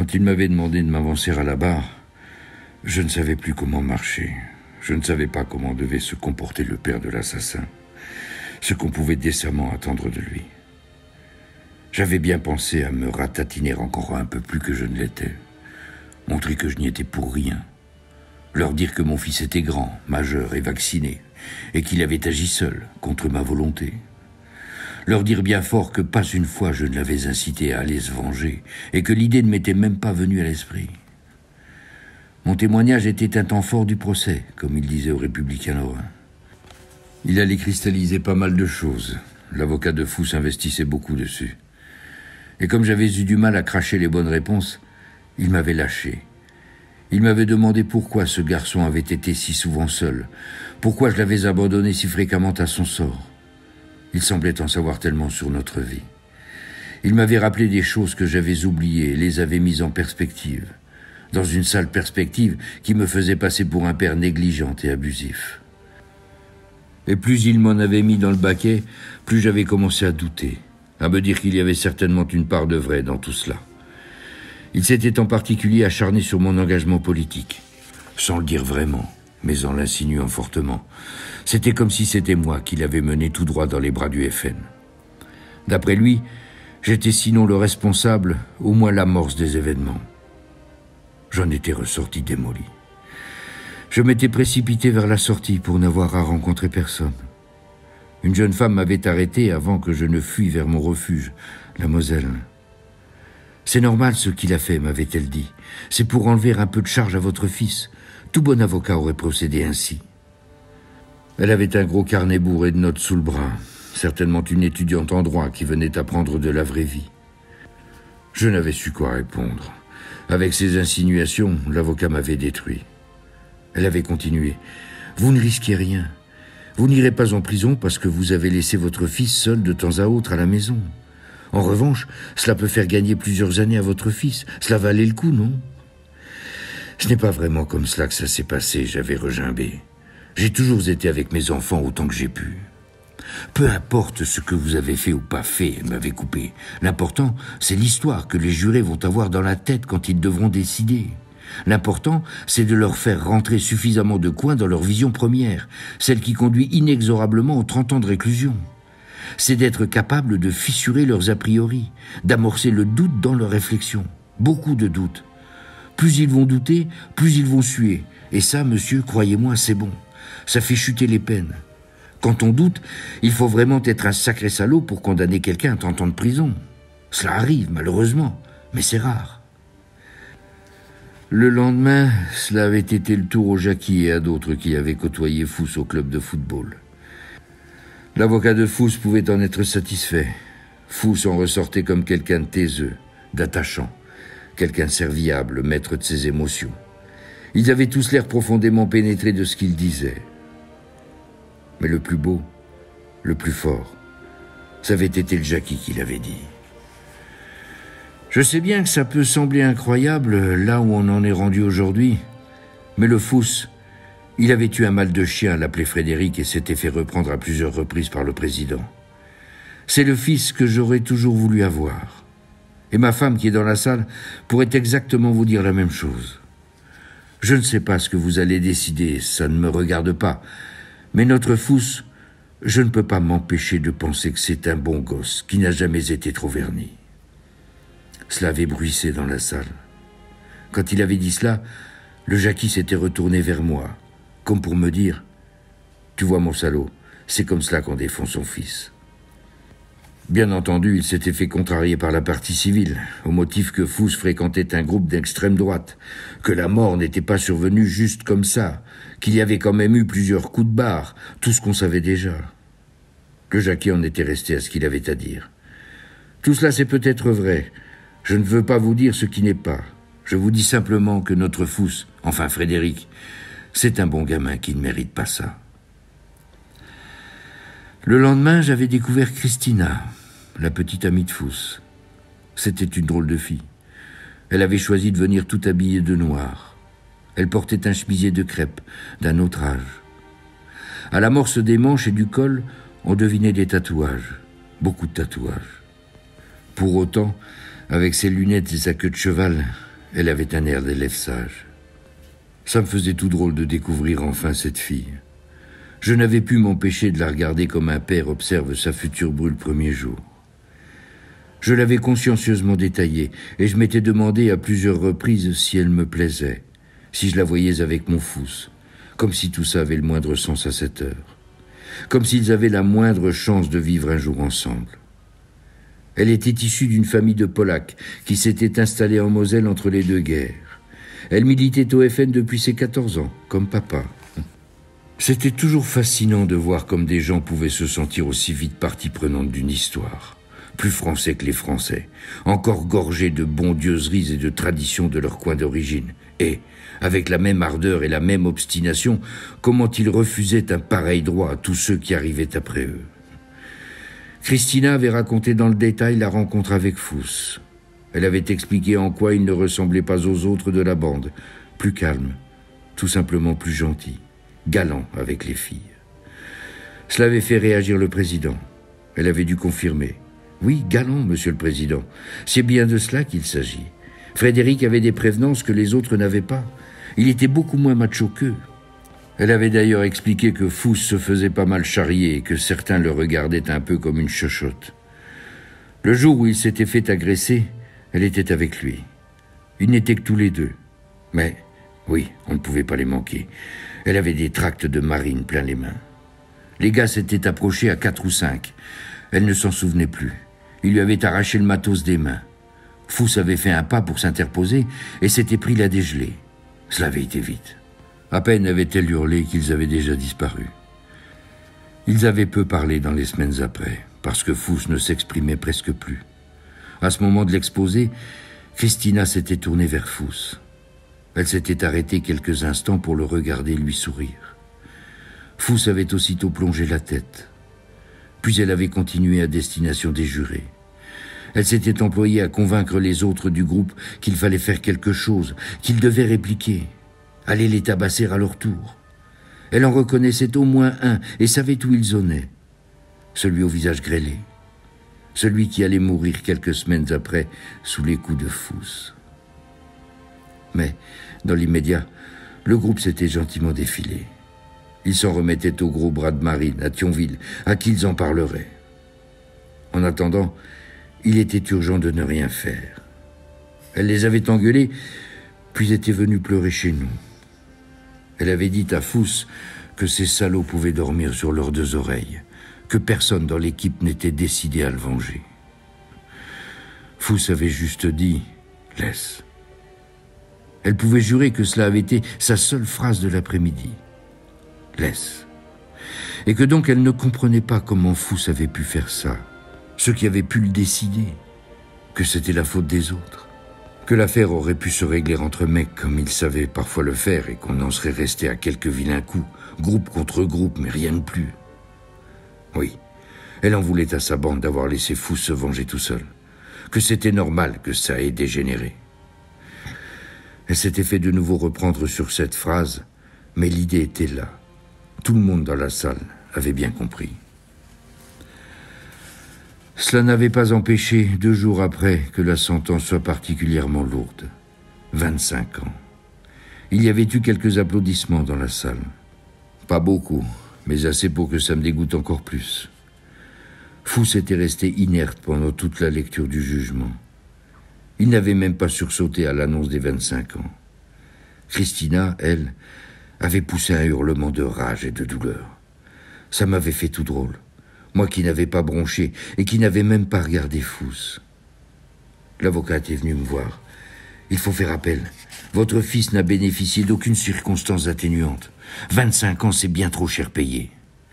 Quand il m'avait demandé de m'avancer à la barre, je ne savais plus comment marcher. Je ne savais pas comment devait se comporter le père de l'assassin, ce qu'on pouvait décemment attendre de lui. J'avais bien pensé à me ratatiner encore un peu plus que je ne l'étais, montrer que je n'y étais pour rien, leur dire que mon fils était grand, majeur et vacciné, et qu'il avait agi seul, contre ma volonté. Leur dire bien fort que pas une fois je ne l'avais incité à aller se venger, et que l'idée ne m'était même pas venue à l'esprit. Mon témoignage était un temps fort du procès, comme il disait aux Républicains lorrains. Il allait cristalliser pas mal de choses. L'avocat de Fous investissait beaucoup dessus. Et comme j'avais eu du mal à cracher les bonnes réponses, il m'avait lâché. Il m'avait demandé pourquoi ce garçon avait été si souvent seul, pourquoi je l'avais abandonné si fréquemment à son sort. Il semblait en savoir tellement sur notre vie. Il m'avait rappelé des choses que j'avais oubliées et les avait mises en perspective, dans une sale perspective qui me faisait passer pour un père négligent et abusif. Et plus il m'en avait mis dans le baquet, plus j'avais commencé à douter, à me dire qu'il y avait certainement une part de vrai dans tout cela. Il s'était en particulier acharné sur mon engagement politique, sans le dire vraiment, mais en l'insinuant fortement. C'était comme si c'était moi qui l'avais mené tout droit dans les bras du FN. D'après lui, j'étais sinon le responsable, au moins l'amorce des événements. J'en étais ressorti démoli. Je m'étais précipité vers la sortie pour n'avoir à rencontrer personne. Une jeune femme m'avait arrêté avant que je ne fuis vers mon refuge, la Moselle. « C'est normal ce qu'il a fait, m'avait-elle dit. C'est pour enlever un peu de charge à votre fils. Tout bon avocat aurait procédé ainsi. » Elle avait un gros carnet bourré de notes sous le bras, certainement une étudiante en droit qui venait apprendre de la vraie vie. Je n'avais su quoi répondre. Avec ses insinuations, l'avocat m'avait détruit. Elle avait continué. « Vous ne risquez rien. Vous n'irez pas en prison parce que vous avez laissé votre fils seul de temps à autre à la maison. En revanche, cela peut faire gagner plusieurs années à votre fils. Cela valait le coup, non ?» Ce n'est pas vraiment comme cela que ça s'est passé, j'avais regimbé. J'ai toujours été avec mes enfants autant que j'ai pu. Peu importe ce que vous avez fait ou pas fait, elle m'avait coupé. L'important, c'est l'histoire que les jurés vont avoir dans la tête quand ils devront décider. L'important, c'est de leur faire rentrer suffisamment de coin dans leur vision première, celle qui conduit inexorablement aux 30 ans de réclusion. C'est d'être capable de fissurer leurs a priori, d'amorcer le doute dans leurs réflexions. Beaucoup de doutes. Plus ils vont douter, plus ils vont suer. Et ça, monsieur, croyez-moi, c'est bon. Ça fait chuter les peines. Quand on doute, il faut vraiment être un sacré salaud pour condamner quelqu'un à 30 ans de prison. Cela arrive, malheureusement, mais c'est rare. Le lendemain, cela avait été le tour au Jackie et à d'autres qui avaient côtoyé Fous au club de football. L'avocat de Fous pouvait en être satisfait. Fous en ressortait comme quelqu'un de taiseux, d'attachant, quelqu'un de serviable, maître de ses émotions. Ils avaient tous l'air profondément pénétrés de ce qu'il disait. Mais le plus beau, le plus fort, ça avait été le Jackie qui l'avait dit. Je sais bien que ça peut sembler incroyable, là où on en est rendu aujourd'hui, mais le Fous, il avait eu un mal de chien, l'appelait Frédéric, et s'était fait reprendre à plusieurs reprises par le président. C'est le fils que j'aurais toujours voulu avoir. Et ma femme, qui est dans la salle, pourrait exactement vous dire la même chose. Je ne sais pas ce que vous allez décider, ça ne me regarde pas, mais notre Fous, je ne peux pas m'empêcher de penser que c'est un bon gosse qui n'a jamais été trop verni. Cela avait bruissé dans la salle. Quand il avait dit cela, le Jackie s'était retourné vers moi, comme pour me dire « Tu vois mon salaud, c'est comme cela qu'on défend son fils. » Bien entendu, il s'était fait contrarier par la partie civile, au motif que Fous fréquentait un groupe d'extrême droite, que la mort n'était pas survenue juste comme ça, qu'il y avait quand même eu plusieurs coups de barre, tout ce qu'on savait déjà. Le Jackie en était resté à ce qu'il avait à dire. Tout cela c'est peut-être vrai. Je ne veux pas vous dire ce qui n'est pas. Je vous dis simplement que notre Fous, enfin Frédéric, c'est un bon gamin qui ne mérite pas ça. Le lendemain, j'avais découvert Christina, la petite amie de Fous. C'était une drôle de fille. Elle avait choisi de venir tout habillée de noir. Elle portait un chemisier de crêpe, d'un autre âge. À l'amorce des manches et du col, on devinait des tatouages, beaucoup de tatouages. Pour autant, avec ses lunettes et sa queue de cheval, elle avait un air d'élève sage. Ça me faisait tout drôle de découvrir enfin cette fille. Je n'avais pu m'empêcher de la regarder comme un père observe sa future bru le premier jour. Je l'avais consciencieusement détaillée, et je m'étais demandé à plusieurs reprises si elle me plaisait, si je la voyais avec mon fils, comme si tout ça avait le moindre sens à cette heure, comme s'ils avaient la moindre chance de vivre un jour ensemble. Elle était issue d'une famille de Polacs qui s'était installée en Moselle entre les deux guerres. Elle militait au FN depuis ses 14 ans, comme papa. C'était toujours fascinant de voir comme des gens pouvaient se sentir aussi vite partie prenante d'une histoire, plus français que les Français, encore gorgés de bondieuseries et de traditions de leur coin d'origine, et, avec la même ardeur et la même obstination, comment ils refusaient un pareil droit à tous ceux qui arrivaient après eux. Christina avait raconté dans le détail la rencontre avec Fuss. Elle avait expliqué en quoi il ne ressemblait pas aux autres de la bande, plus calme, tout simplement plus gentil, galant avec les filles. Cela avait fait réagir le président. Elle avait dû confirmer. Oui, galant, monsieur le président. C'est bien de cela qu'il s'agit. Frédéric avait des prévenances que les autres n'avaient pas. Il était beaucoup moins macho qu'eux. Elle avait d'ailleurs expliqué que Fuss se faisait pas mal charrier et que certains le regardaient un peu comme une chochotte. Le jour où il s'était fait agresser, elle était avec lui. Ils n'étaient que tous les deux. Mais, oui, on ne pouvait pas les manquer. Elle avait des tracts de marine plein les mains. Les gars s'étaient approchés à 4 ou 5. Elle ne s'en souvenait plus. Il lui avait arraché le matos des mains. Fuss avait fait un pas pour s'interposer et s'était pris la dégelée. Cela avait été vite. À peine avait-elle hurlé qu'ils avaient déjà disparu. Ils avaient peu parlé dans les semaines après, parce que Fuss ne s'exprimait presque plus. À ce moment de l'exposé, Christina s'était tournée vers Fuss. Elle s'était arrêtée quelques instants pour le regarder lui sourire. Fuss avait aussitôt plongé la tête. Puis elle avait continué à destination des jurés. Elle s'était employée à convaincre les autres du groupe qu'il fallait faire quelque chose, qu'ils devaient répliquer, aller les tabasser à leur tour. Elle en reconnaissait au moins un et savait où il zonnait. Celui au visage grêlé. Celui qui allait mourir quelques semaines après sous les coups de Fuss. Mais, dans l'immédiat, le groupe s'était gentiment défilé. Ils s'en remettaient au gros bras de marine, à Thionville, à qui ils en parleraient. En attendant, il était urgent de ne rien faire. Elle les avait engueulés, puis était venue pleurer chez nous. Elle avait dit à Fuss que ces salauds pouvaient dormir sur leurs 2 oreilles, que personne dans l'équipe n'était décidé à le venger. Fuss avait juste dit « laisse ». Elle pouvait jurer que cela avait été sa seule phrase de l'après-midi. « Laisse ». Et que donc elle ne comprenait pas comment Fuss avait pu faire ça, ceux qui avaient pu le décider, que c'était la faute des autres, que l'affaire aurait pu se régler entre mecs comme ils savaient parfois le faire et qu'on en serait resté à quelques vilains coups, groupe contre groupe, mais rien de plus. Oui, elle en voulait à sa bande d'avoir laissé Fuss se venger tout seul, que c'était normal que ça ait dégénéré. Elle s'était fait de nouveau reprendre sur cette phrase, mais l'idée était là. Tout le monde dans la salle avait bien compris. Cela n'avait pas empêché, 2 jours après, que la sentence soit particulièrement lourde. 25 ans. Il y avait eu quelques applaudissements dans la salle. Pas beaucoup, mais assez pour que ça me dégoûte encore plus. Fuss était resté inerte pendant toute la lecture du jugement. Il n'avait même pas sursauté à l'annonce des 25 ans. Christina, elle, avait poussé un hurlement de rage et de douleur. Ça m'avait fait tout drôle. Moi qui n'avais pas bronché et qui n'avais même pas regardé Fuss. L'avocat est venu me voir. « Il faut faire appel. Votre fils n'a bénéficié d'aucune circonstance atténuante. 25 ans, c'est bien trop cher payé. »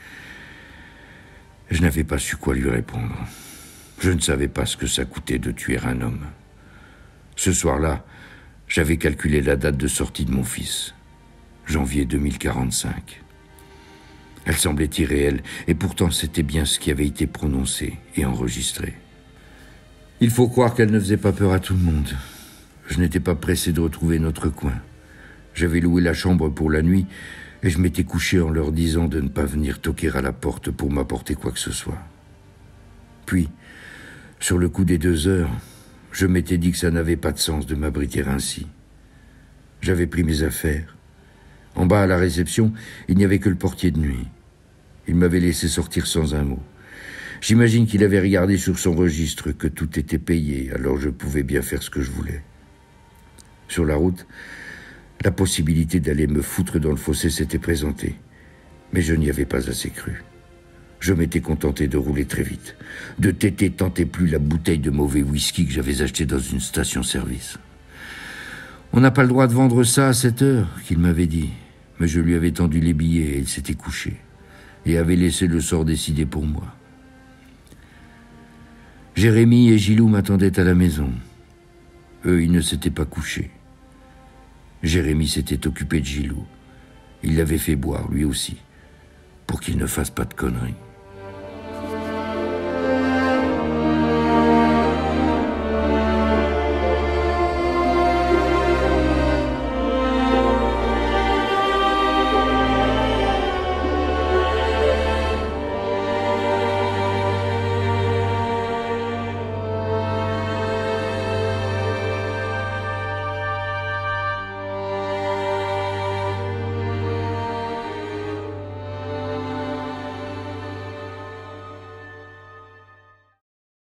Je n'avais pas su quoi lui répondre. Je ne savais pas ce que ça coûtait de tuer un homme. Ce soir-là, j'avais calculé la date de sortie de mon fils. Janvier 2045. Elle semblait irréelle, et pourtant c'était bien ce qui avait été prononcé et enregistré. Il faut croire qu'elle ne faisait pas peur à tout le monde. Je n'étais pas pressé de retrouver notre coin. J'avais loué la chambre pour la nuit, et je m'étais couché en leur disant de ne pas venir toquer à la porte pour m'apporter quoi que ce soit. Puis, sur le coup des 2 heures, Je m'étais dit que ça n'avait pas de sens de m'abriter ainsi. J'avais pris mes affaires. En bas à la réception, il n'y avait que le portier de nuit. Il m'avait laissé sortir sans un mot. J'imagine qu'il avait regardé sur son registre que tout était payé, alors je pouvais bien faire ce que je voulais. Sur la route, la possibilité d'aller me foutre dans le fossé s'était présentée, mais je n'y avais pas assez cru. Je m'étais contenté de rouler très vite, de téter tant et plus la bouteille de mauvais whisky que j'avais achetée dans une station-service. On n'a pas le droit de vendre ça à 7 heures, qu'il m'avait dit, mais je lui avais tendu les billets et il s'était couché, et avait laissé le sort décider pour moi. Jérémy et Gilou m'attendaient à la maison. Eux, ils ne s'étaient pas couchés. Jérémy s'était occupé de Gilou. Il l'avait fait boire, lui aussi, pour qu'il ne fasse pas de conneries.